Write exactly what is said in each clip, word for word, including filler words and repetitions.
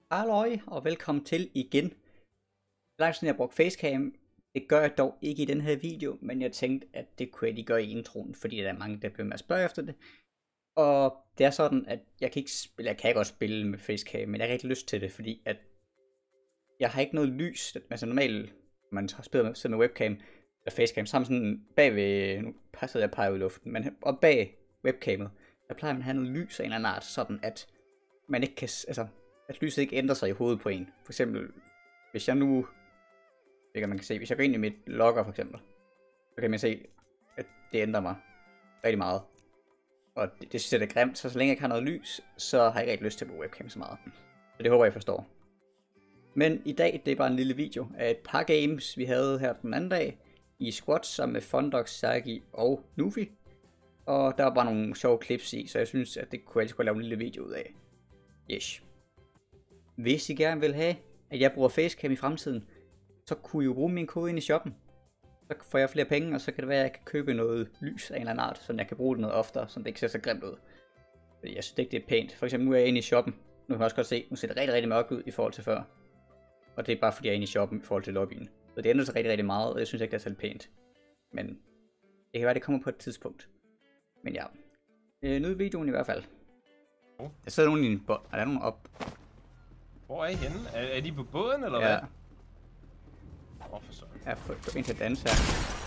Halløj og velkommen til igen. Langt siden jeg brugte facecam. Det gør jeg dog ikke i den her video, men jeg tænkte, at det kunne jeg lige gøre i introen, fordi der er mange, der bliver med at spørge efter det. Og det er sådan, at jeg kan ikke spille, jeg kan godt spille med facecam, men jeg har ikke lyst til det, fordi at jeg har ikke noget lys. Altså normalt, man spiller med, med webcam eller facecam, så har man sådan bagved, nu passer jeg peger ud i luften, men op bag webcamet, der plejer man at have noget lys af en eller anden art, sådan at man ikke kan, altså, at lyset ikke ændrer sig i hovedet på en. For eksempel, hvis jeg nu, det kan man kan se, hvis jeg går ind i mit logger for eksempel, så kan man se, at det ændrer mig rigtig meget. Og det, det synes jeg er grimt, så så længe jeg ikke har noget lys, så har jeg ikke rigtig lyst til at bruge webcam så meget. Så det håber jeg forstår. Men i dag, det er bare en lille video af et par games, vi havde her den anden dag, i Squad sammen med Fundox, Sagi og Nufi. Og der var bare nogle sjove clips i, så jeg synes, at det kunne jeg skulle lave en lille video ud af. Yes. Hvis I gerne vil have, at jeg bruger facecam i fremtiden, så kunne I jo bruge min kode ind i shoppen. Så får jeg flere penge, og så kan det være, at jeg kan købe noget lys af en eller anden art, så jeg kan bruge det noget oftere, så det ikke ser så grimt ud. Fordi jeg synes ikke, det er pænt. For eksempel nu er jeg inde i shoppen. Nu kan jeg også godt se, nu ser det rigtig, rigtig mørkt ud i forhold til før. Og det er bare fordi jeg er inde i shoppen i forhold til lobbyen. Så det ændrer sig rigtig, rigtig meget, og jeg synes ikke, det er så pænt. Men det kan være, det kommer på et tidspunkt. Men ja, øh, nyd videoen i hvert fald. Oh. Der sidder nogen i en båd. Er der nogen op? Hvor er I henne? Er, er de på båden, eller ja. hvad? Åh, oh, for søren. Ja, få en til at danse her.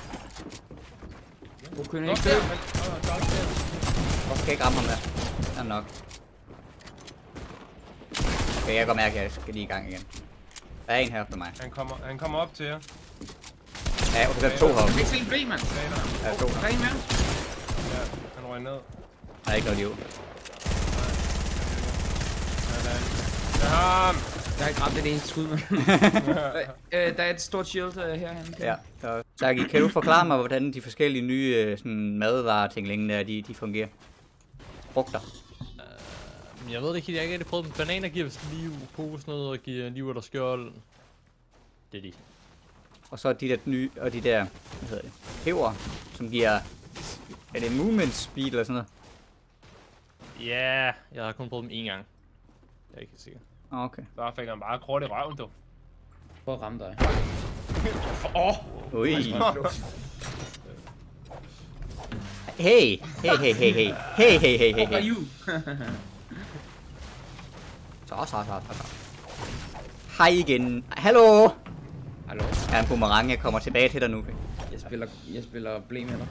Du kunne ikke ikke Hvorfor skal jeg ikke ramme ham der? Det er nok. Okay, jeg kan godt mærke, at jeg skal lige i gang igen. Der er en her efter mig. Han kommer, han kommer op til jer. Ja, okay, der er to heroppe. Du kan ikke se en blæ, mand. Der er to Der er en mere. Ja, han røg ned. Der er ikke noget liv. Det er ham! Jeg har ikke ramt det eneste skud, mand. øh, der er et stort shield uh, herhen. Ja, så Sagi, kan du forklare mig, hvordan de forskellige nye sådan, madvarer-ting der, de, de fungerer? Frugter. Uh, jeg ved det ikke, jeg har ikke rigtig prøvet dem. Bananer giver vist liv, kokosnødder og giver liv eller skjold. Det er de. Og så de der nye, og de der, hvad hedder det, peber, som giver, er det movement speed eller sådan noget? Ja, yeah, jeg har kun prøvet dem én gang. Jeg er ikke sikker. Okay. Så fik han bare kort i røven, du. Prøv at ramme dig. Åh! Oh. Ui. Hey, hey, hey, hey, hey, hey, hey, hey, hey, hey. Så, så, så, så, så. Hej igen. Hallo. Hallo. Jeg er en boomerang, jeg kommer tilbage til dig nu. Jeg spiller, jeg spiller blæ med dig.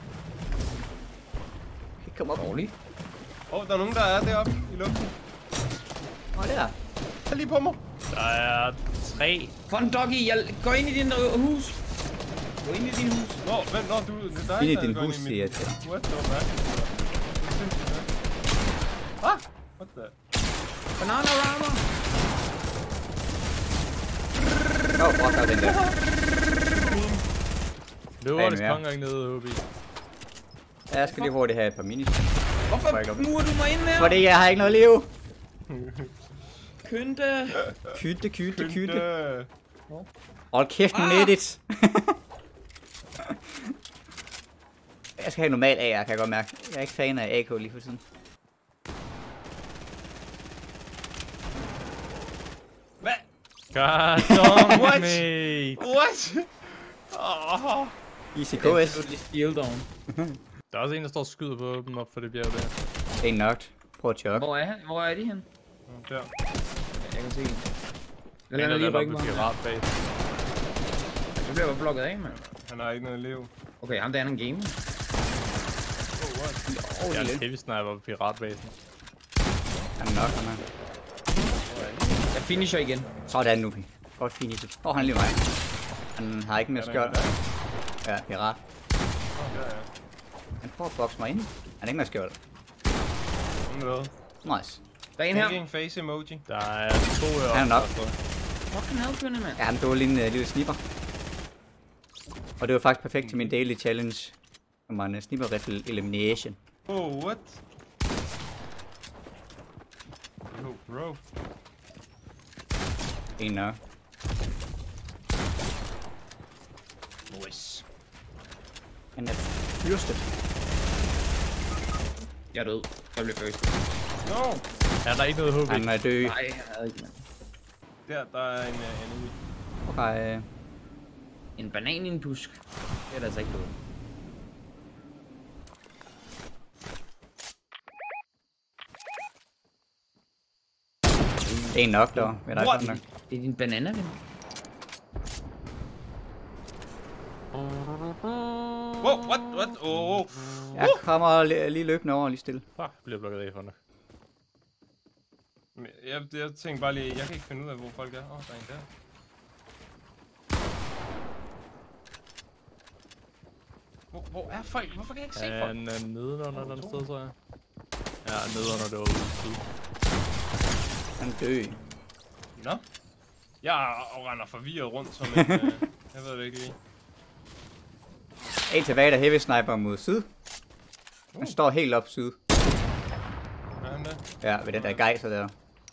Kom op. Dårligt. Åh, oh, der er nogen, der er deroppe i luften. Åh, oh, det der. Tag lige på mig. Der er tre. Fun Doggy, jeg går ind i din uh, hus. Gå ind i din hus. Nå, vent, nå, du, det er dig, Ind i der din går hus, ind i siger jeg mit til. What the fuck? Ah! What the? Banana rammer. Åh, oh, brok den der. Løvernes mere. kongang nede, H B. Ja, jeg skal lige hurtigt have et par minis. Hvorfor murer du mig ind der? Fordi jeg har ikke noget liv. Kynde. Kytte, kytte, kytte. Kynde. Hold kæft, nu Ah. nettet. Jeg skal have normal A R, kan jeg godt mærke. Jeg er ikke fan af A K lige for tiden. Hvad? God damn What? me. What? Åh. Easy K S. Shield on. Der er også en, der står og skyder på dem op for det bjerg der. Det er knocked. Prøv at chokke. Hvor er han? Hvor er de hen? Der. Jeg kan se en. Jeg En, lander der lige var ryggen på på ham. pirat bag. Jeg bliver bare blokket af, mand. Han har ikke noget liv. Okay, ham der er en game. Oh, what? Åh, Jeg er lille. en heavy sniper på piratbasen. Han knocker, man. Jeg finisher igen. Sådan nu. Godt finish. Åh, oh, han er lige mig. Han har ikke mere skjold. Ja, pirat. Ja, ja. Han prøver at bokse mig ind. Han har ikke mere skjold. Hvad? Nice. Der er en her. Thinking face emoji. Der er to heroppe. Han er nok. Fucking hell, Kynde, mand. Ja, men det var lige en uh, lille snipper. Og det var faktisk perfekt til min daily challenge. Som var en uh, snipper rifle elimination. Oh, what? Yo, bro. En nok. Nice. Han er fyrstet. Jeg er død. Jeg blev først. No! Er der ikke noget H B? Han er død. Nej, jeg havde ikke, mand. Der, der er en uh, enemy. Okay. En banan i en busk. Det er der altså ikke noget. Det er en nok, der. Ved dig, What? nok. Det er din banana, ven. Wow, what, what? Oh, oh. Jeg kommer li- lige løbende over, lige stille. Ah, bliver blokket af for nok. Men Jeg, jeg tænkte bare lige, jeg kan ikke finde ud af, hvor folk er. Åh, oh, der er en der. Hvor, hvor er folk? Hvorfor kan jeg ikke se folk? Han er nedenunder den sted, tror jeg. Ja, nedenunder det var ude i syd. Han dø. Nå? Jeg render forvirret rundt som en... øh, jeg ved det ikke lige. En tilbage, der heavy sniper mod syd. Han står helt op syd. Er han der? Ja, ved den der gejser der.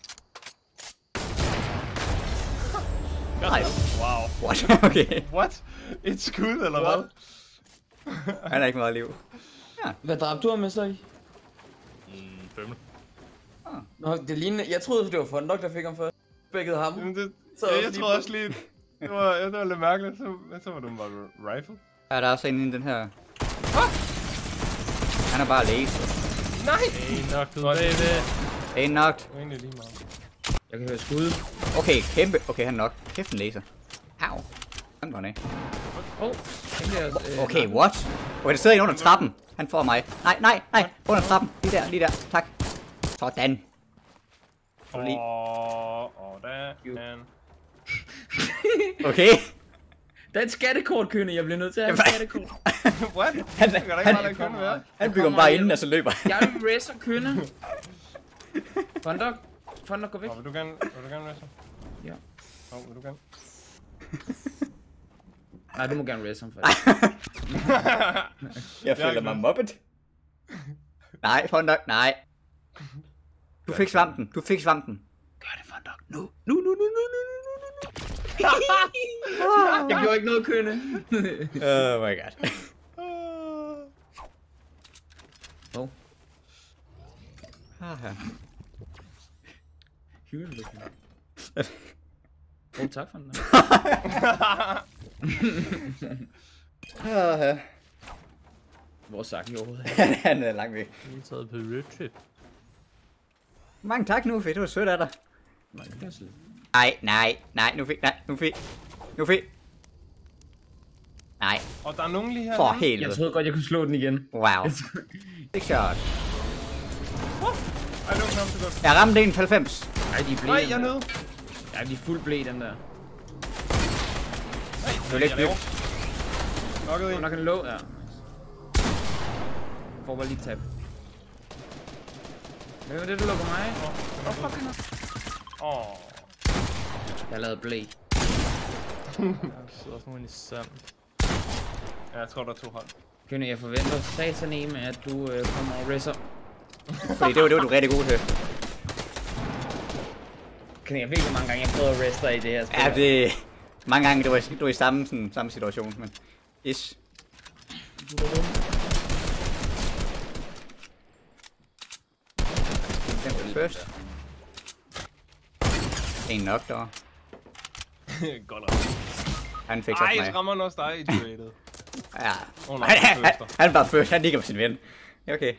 Nej. Wow. What? Okay. What? Et skud, eller hvad? Han har ikke meget liv. Hvad dræbte du ham med så i? Mm, fem. Nå, det ligner... Jeg troede, det var Fundok, der fik ham først. Spækkede ham. Jamen, det, Så ja, også jeg lige troede på- også lige... Det var, ja, det var lidt mærkeligt. Så, så var det bare rifle. Ja, der er også en i den her. Han er bare laser. Nej! En nok ud bagved. En knocked. Det var egentlig lige meget. Jeg kan høre skud. Okay, kæmpe. Okay, han er nok. Kæft en laser. Au. Han går ned. Åh, oh, den bliver også... Øh, Okay, what? Okay, der sidder en under trappen. Han får mig. Nej, nej, nej. Under trappen. Lige der, lige der. Tak. Sådan. Åh, lige- åh, der er en... Okay. Der er et skattekort, Kønne. Jeg bliver nødt til at have et Hvad? skattekort. What? Han, Det kan da ikke han, bare lade kun være. han bygger bare inden, og så løber han. Jeg vil racer Kønne. Fundok. Fundok, gå væk. Åh, vil du gerne... Vil du gerne race? Ja. Åh, vil du gerne? Nej, du må gerne race ham faktisk. Jeg føler mig mobbet. Nej, Fondok, nej. Du fik svampen, du fik svampen. Gør det, Fondok. Nu, nu, nu, nu, nu, nu, nu, Jeg gjorde ikke noget, Kønne. nu. Oh my god. Åh. Ah, ja. Hyggeligt. Åh, tak for den. Ah, ja. Hvor sagt i overhovedet? Han er langt væk. Vi er taget på road trip. Mange tak nu, fedt. Det var sødt af dig. Nej, nej, nej, nu fik, nej, nu fik, nu fik. Nej, Og der er nogen lige her. for Jeg helvede. troede godt, jeg kunne slå den igen. Wow. Big shot. Ej, det var knap så godt. Jeg ramte en halvfems. Ej, de er blede. Nej, jeg er dem der. nede. Ja, de er fuldt blede, dem der. Nej, Det var lidt jeg dybt. laver. Nokket Og en. nok en lå, ja. Jeg får bare lige tab. Hvad er det, du lukker mig? Åh, oh, fuck, han er. Åh. Jeg har lavet blæ. Der sidder også nogen i sand. Ja, jeg tror, der er to hold. Kønne, jeg forventer satan med, at du øh, kommer og racer. Fordi det var, det var du rigtig god til. Kønne, jeg ved ikke, hvor mange gange jeg prøvede at race dig i det her spil. Ja, det... Mange gange, det var, det var i samme, sådan, samme situation, men... Ish. Den var først. En nok der. Godt ramt. Han fik så Ej, så mig. rammer han også dig i duetet. Ja. Åh, nej, Han, han, han, først. han er bare først. Han ligger med sin ven. Ja, okay.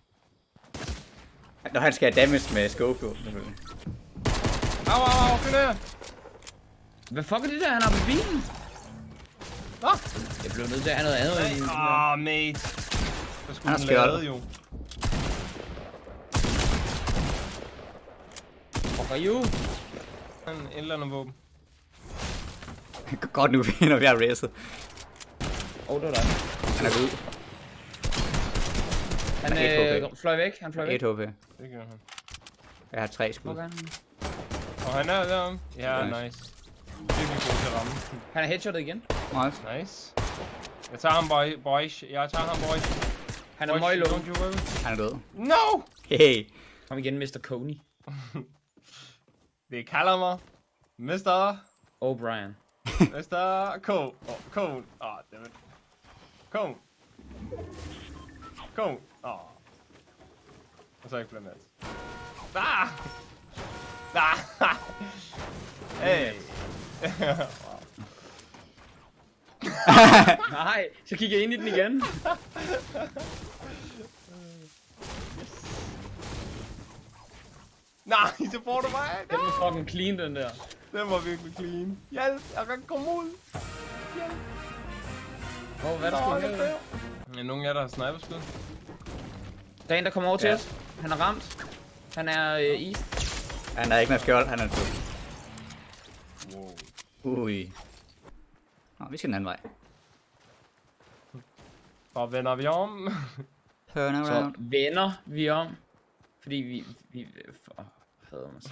Når han skal have damage med scope, jo, selvfølgelig. Au, au, au, find her. Hvad fuck er det der, han har på bilen? Nå. Jeg blev nødt til at have noget andet. end- Åh, oh, mate. Så Han skulle har den skjold. lade jo. Fuck are you? En et eller andet våben. Godt nu, når vi har racet. Åh, oh, det var dig. Han er ud. Han Han er et øh, H P. fløj væk, han fløj væk. et H P. Det gør han. Jeg har tre skud. Okay. Og han er derom. Ja, Nice. nice. Virkelig god til at ramme. Han er headshotet igen. Nice. Nice. Jeg tager ham, boy, boys. Jeg tager ham, boys. Han er Boys, møg low. don't you worry. Han er død. No! Hey. Kom igen, mister Coney. Det kalder mig mister O'Brien. mister Cone. Åh, Cone. Åh, dammit. Cone. Cone. Åh. Og så ikke flere mats. Ah! Ah! Hey, Nej, så kigger jeg ind i den igen. Nej, så får du mig. Den var fucking clean, den der. Den var virkelig clean. Hjælp, jeg kan komme ud. Hjælp. Hvor, hvad er der sgu her? Ja, nogen af jer, der har sniperskud. Der er en, der kommer over til Ja. os. Han er ramt. Han er øh, east. Han har ikke noget skjold, han er død. Wow. Ui. Nå, vi skal den anden vej. Og vender vi om. Turn Så around. vender vi om. Fordi vi... vi for, hader mig så.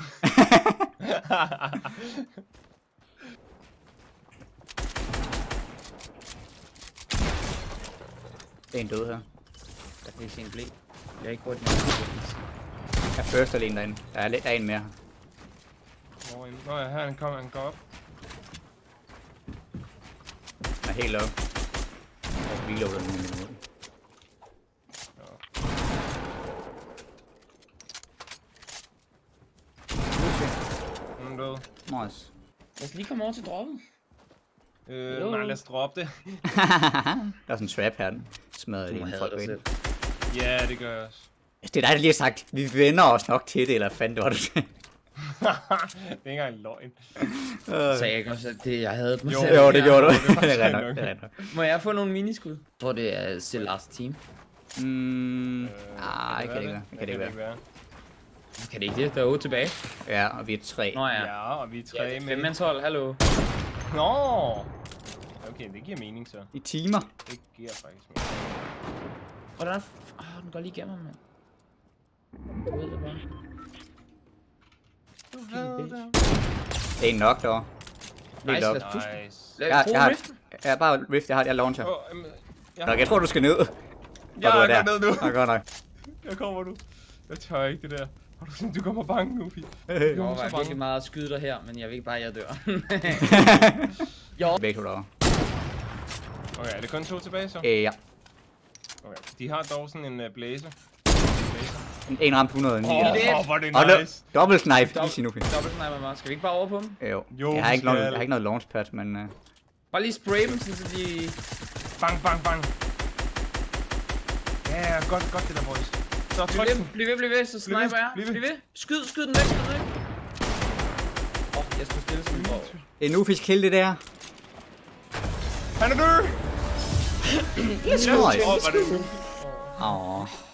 Det er en død her. Der kan ikke se en blæ. Jeg er ikke hurtigt. Jeg er først alene derinde. Der er, lidt, der er en mere. Hvor er en? Nå ja, her han kommer, han går op. Han er helt op. Og reloader den nu. Han er død. Nice. Lad os lige komme over til droppet. Øh, Jo. nej, lad os droppe det. Der er sådan en trap her, den smadrer Du lige må en have folk dig ind. selv. Ja, det gør jeg også. Det er dig, der lige har sagt, vi vender os nok til det, eller fanden det var det. Det er ikke engang løgn. Så jeg ikke også, at det, jeg havde mig Jo. selv. Jo, det gjorde du. det er Det er nok. rent nok, det er rent nok. Må jeg få nogle miniskud? Jeg tror, det er still last team. Mm, Øh, ah, det kan det ikke være. Det kan det ikke være. Kan det ikke det? Der er otte tilbage. Ja, og vi er tre. Nå ja. Ja, og vi er Ja, tre det er med. femmandshold, hallo. Nå! Okay, det giver mening så. I timer. Det giver faktisk mening. Hvordan er... Åh, oh, den går lige igennem, mand. Du ved det bare. Du ved det. Det er en nok derovre. Helt Nice, op. lad os puste. Nice. Lad Jeg, os bruge jeg, har, riften. jeg har bare rift, jeg har, jeg launcher. Åh, jamen, jeg, Nok, jeg tror, du skal ned. jeg Og du er ned nu. Nå, godt nok. Jeg kommer nu. Jeg tør ikke det der. Har du sådan, du kommer bange nu, Pete? Jeg så overvejer bange. virkelig meget at skyde dig her, men jeg vil ikke bare, at jeg dør. Begge to derovre. Okay, er det kun to tilbage så? Øh, ja. Okay. De har dog sådan en uh, blazer. En, en ramt et hundrede og ni. Åh, det oh, er- oh, hvor er det Og nu, nice. dobbelt knife, Dobbelt- easy nu. Dobbelt sniper mig. Skal vi ikke bare over på dem? Jo. Jo, Jeg har ikke vi noget, skal. jeg har ikke noget launchpad, men... Uh... Bare lige spray dem, sådan, så de... Bang, bang, bang. Ja, yeah, godt, godt det der, boys. Så Bliv tryk ved, den. bliv ved, bliv ved, så Bliv ved, sniper jeg. bliv ved. Bliv ved. Skyd, skyd den væk, skyd den væk. Åh, oh, jeg skulle stille sådan en borg. Det er en ufisk kill, det der. Han er død! Let's Åh, go. hvor er det nu. Åh.